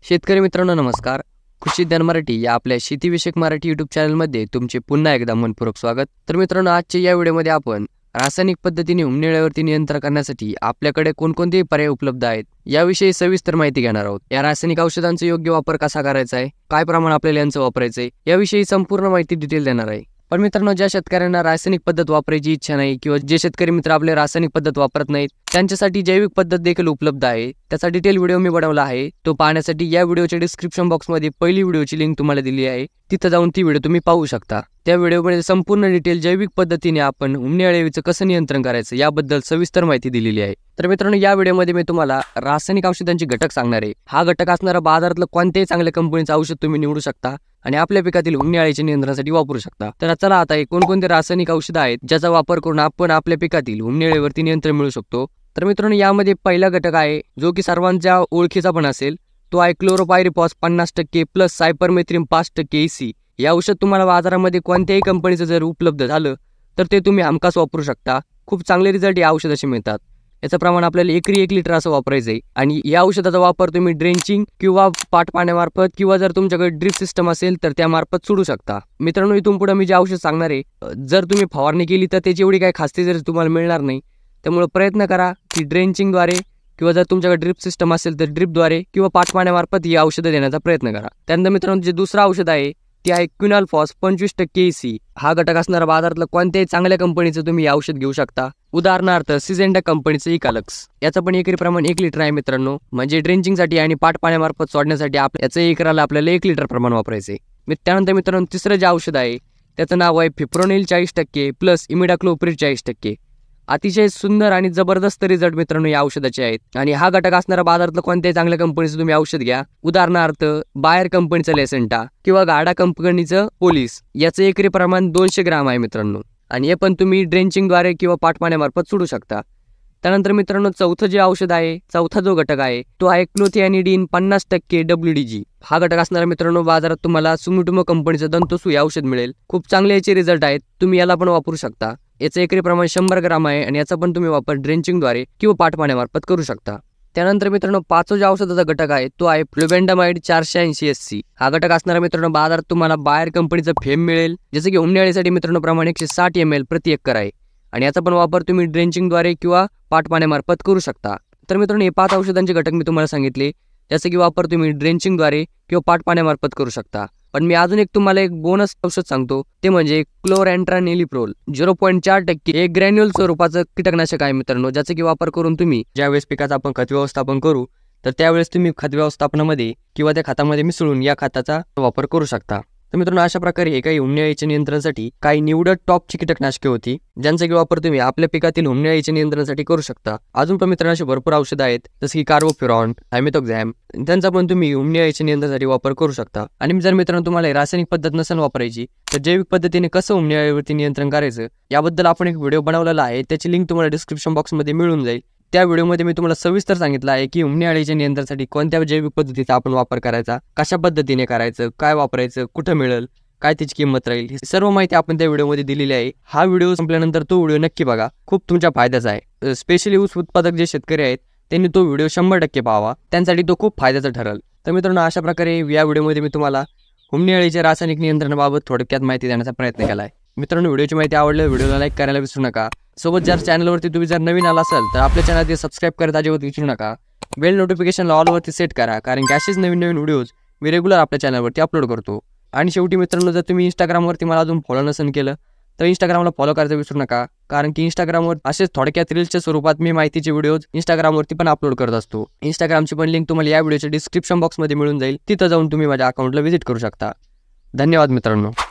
शेतकरी मित्रांनो नमस्कार. कृषी ज्ञान मराठी या आपल्या शेतीविषयक मराठी यूट्यूब चॅनलमध्ये तुमचे पुन्हा एकदा मनपूर्वक स्वागत. तर मित्रांनो, आजच्या या व्हिडिओमध्ये आपण रासायनिक पद्धतीने उमनीळ्यावरती नियंत्रण करण्यासाठी आपल्याकडे कोणकोणते पर्याय उपलब्ध आहेत याविषयी सविस्तर माहिती घेणार आहोत. या रासायनिक औषधांचा योग्य वापर कसा करायचा आहे, काय प्रमाण आपल्याला यांचं वापरायचं आहे याविषयी संपूर्ण माहिती डिटेल देणार आहे. पण मित्रांनो, ज्या शेतकऱ्यांना रासायनिक पद्धत वापरायची इच्छा नाही किंवा जे शेतकरी मित्र आपले रासायनिक पद्धत वापरत नाहीत त्यांच्यासाठी जैविक पद्धत देखील उपलब्ध आहे. त्याचा डिटेल व्हिडिओ मी बनवला आहे. तो पाहण्यासाठी या व्हिडिओच्या डिस्क्रिप्शन बॉक्समध्ये पहिली व्हिडिओची लिंक तुम्हाला दिली आहे. तिथं जाऊन ती व्हिडिओ तुम्ही पाहू शकता. त्या व्हिडिओमध्ये संपूर्ण डिटेल जैविक पद्धतीने आपण उमनी अळीचं कसं नियंत्रण करायचं याबद्दल सविस्तर माहिती दिलेली आहे. तर मित्रांनो, या व्हिडिओमध्ये मी तुम्हाला रासायनिक औषधांचे घटक सांगणार आहे. हा घटक असणारा बाजारातलं कोणत्याही चांगल्या कंपनीचं औषध तुम्ही निवडू शकता आणि आपल्या पिकातील उमनी अळीच्या नियंत्रणासाठी वापरू शकता. तर चला आता कोणकोणते रासायनिक औषधं आहेत ज्याचा वापर करून आपण आपल्या पिकातील उमनी अळीवरती नियंत्रण मिळवू शकतो. तर मित्रांनो, यामध्ये पहिला घटक आहे जो की सर्वांच्या ओळखीचा पण असेल, तो आहे क्लोरोपायरिफॉस 50% प्लस सायपरमेथ्रिन 5% EC. हे औषध तुम्हाला बाजारामध्ये कोणत्याही कंपनीचं जर उपलब्ध झालं तर ते तुम्ही हमखास वापरू शकता. खूप चांगले रिझल्ट या औषधाचे मिळतात. याचं प्रमाण आपल्याला एकरी 1 लिटर असं वापरायचं आहे आणि या औषधाचा वापर तुम्ही ड्रेंचिंग किंवा पाट पाण्यामार्फत किंवा जर तुमच्याकडे ड्रिप सिस्टम असेल तर त्यामार्फत सोडू शकता. मित्रांनो, इथून पुढे मी जे औषध सांगणार आहे, जर तुम्ही फवारणी केली तर त्याची एवढी काही खासियत जर तुम्हाला मिळणार नाही. त्यामुळे प्रयत्न करा की ड्रेंचिंगद्वारे किंवा जर तुमच्याकडे ड्रिप सिस्टम असेल तर ड्रिपद्वारे किंवा पाट पाण्यामार्फत ही औषधं देण्याचा प्रयत्न करा. त्यानंतर मित्रांनो, जे दुसरं औषध आहे ते आहे क्विनॉलफॉस 25% EC. हा घटक असणारा बाजारातलं कोणत्याही चांगल्या कंपनीचं तुम्ही हे औषध घेऊ शकता. उदाहरणार्थ सिजेंडा कंपनीचं इकालक्स. याचं पण एकरी प्रमाण 1 लिटर आहे मित्रांनो. म्हणजे ड्रेंचिंगसाठी आणि पाट पाण्यामार्फत सोडण्यासाठी याचं एकराला आपल्याला 1 लिटर प्रमाण वापरायचे. त्यानंतर मित्रांनो, तिसरं जे औषध आहे त्याचं नाव आहे फिप्रोनिल 40% प्लस इमिडाक्लोप्रिड 40%. अतिशय सुंदर आणि जबरदस्त रिझल्ट मित्रांनो या औषधाचे आहेत आणि हा घटक असणारा बाजारातलं कोणत्याही चांगल्या कंपनीचं तुम्ही औषध घ्या. उदाहरणार्थ बायर कंपनीचं लेसेंटा किंवा गाडा कंपनीचं पोलीस. याचं एकरी प्रमाण 200 ग्राम आहे मित्रांनो आणि हे पण तुम्ही ड्रेंचिंगद्वारे किंवा पाट पाण्यामार्फत सोडू शकता. त्यानंतर मित्रांनो, चौथं जे औषध आहे, चौथा जो घटक आहे तो आहे क्लोथियानिडीन 50% WDG. हा घटक असणारा मित्रांनो बाजारात तुम्हाला सुमिटोमो कंपनीचं दंतोसू हे औषध मिळेल. खूप चांगले याचे रिझल्ट आहेत. तुम्ही याला पण वापरू शकता. याचं एकरी प्रमाण 100 ग्राम आहे आणि याचा पण तुम्ही वापर ड्रेंचिंगद्वारे किंवा पाट पाण्यामार्फत करू शकता. त्यानंतर मित्रांनो, पाचवा ज्या औषधाचा घटक आहे तो आहे फ्लुबेंडामाइड 480 SC. हा घटक असणारा मित्रांनो बाजारात तुम्हाला बायर कंपनीचं फेम मिळेल. जसं की उमनी अळीसाठी मित्रांनो प्रमाण 160 ml प्रति एकर आहे आणि याचा पण वापर तुम्ही ड्रेंचिंगद्वारे किंवा पाट पाण्यामार्फत करू शकता. तर मित्रांनो, हे 5 औषधांचे घटक मी तुम्हाला सांगितले जसे की वापर तुम्ही ड्रेंचिंगद्वारे किंवा पाट पाण्यामार्फत करू शकता. पण मी अजून तुम्हाला एक बोनस औषध सांगतो, ते म्हणजे क्लोरॅन्ट्रानिलिप्रोल 0.4% एक ग्रॅन्युअल स्वरूपाचं कीटकनाशक आहे मित्रांनो, ज्याचा की वापर करून तुम्ही ज्यावेळेस पिकाचं आपण खत व्यवस्थापन करू तर त्यावेळेस तुम्ही खत व्यवस्थापनामध्ये किंवा त्या खतामध्ये मिसळून या खताचा वापर करू शकता. तर मित्रांनो, अशा प्रकारे हे काही उमनी अळीच्या नियंत्रणासाठी काही निवडक टॉपची कीटकनाशके होती ज्यांचा की वापर तुम्ही आपल्या पिकातील उमनी अळीच्या नियंत्रणासाठी करू शकता. अजून पण मित्रांनो अशी भरपूर औषधं आहेत जसे की कार्बोफ्युरॉन, ॲमिथोक्झॅम, त्यांचा पण तुम्ही उमनी अळीच्या नियंत्रणासाठी वापर करू शकता. आणि जर मित्रांनो तुम्हाला रासायनिक पद्धत नसेल वापरायची तर जैविक पद्धतीने कसं उमनी अळीवरती नियंत्रण करायचं याबद्दल आपण एक व्हिडिओ बनवलेला आहे. त्याची लिंक तुम्हाला डिस्क्रिप्शन बॉक्समध्ये मिळून जाईल. त्या व्हिडिओमध्ये मी तुम्हाला सविस्तर सांगितलं आहे की उमनी अळीच्या नियंत्रणासाठी कोणत्या जैविक पद्धतीचा आपण वापर करायचा, कशा पद्धतीने करायचं, काय वापरायचं, कुठं मिळेल, काय त्याची किंमत राहील, ही सर्व माहिती आपण त्या व्हिडिओमध्ये दिलेली आहे. हा व्हिडिओ संपल्यानंतर तो व्हिडिओ नक्की बघा, खूप तुमच्या फायद्याचा आहे. स्पेशली ऊस उत्पादक जे शेतकरी आहेत त्यांनी तो व्हिडिओ 100% पाहावा, त्यांसाठी तो खूप फायद्याचा ठरेल. तर मित्रांनो, अशा प्रकारे या व्हिडिओमध्ये मी तुम्हाला उमनी अळीच्या रासायनिक नियंत्रणाबाबत थोडक्यात माहिती देण्याचा प्रयत्न केला आहे. मित्रांनो, व्हिडिओची माहिती आवडल्यास व्हिडिओला लाईक करायला विसरू नका. सोबत जर चॅनलवरती तुम्ही जर नवीन आला असाल तर आपल्या चॅनलला सबस्क्राईब करत अजिबात विसरू नका. बेल नोटिफिकेशनला ऑलवरती सेट करा, कारण की असेच नवीन व्हिडिओज मी रेग्युलर आपल्या चॅनलवरती अपलोड करतो. आणि शेवटी मित्रांनो, जर तुम्ही इंस्टाग्रामवरती मला अजून फॉलो नसेल केलं तर इंस्टाग्रामला फॉलो करायचं विसरू नका, कारण की इंस्टाग्रामवर असेच थोडक्यात रील्सच्या स्वरूपात मी माहितीचे व्हिडिओज इंस्टाग्रामवरती पण अपलोड करत असतो. इंस्टाग्रामची पण लिंक तुम्हाला या व्हिडिओच्या डिस्क्रिप्शन बॉक्समध्ये मिळून जाईल. तिथं जाऊन तुम्ही माझ्या अकाउंटला व्हिजिट करू शकता. धन्यवाद मित्रांनो.